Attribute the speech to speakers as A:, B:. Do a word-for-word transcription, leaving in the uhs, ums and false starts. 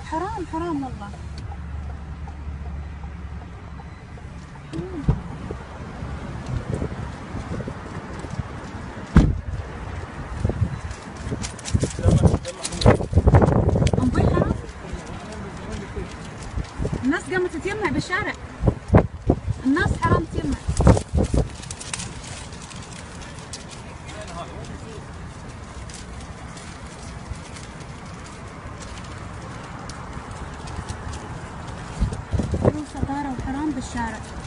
A: حرام حرام والله. أمبي حرام. الناس قامت تتجمع بالشارع. الناس حرام تجمع. صدارة وحرام بالشارع.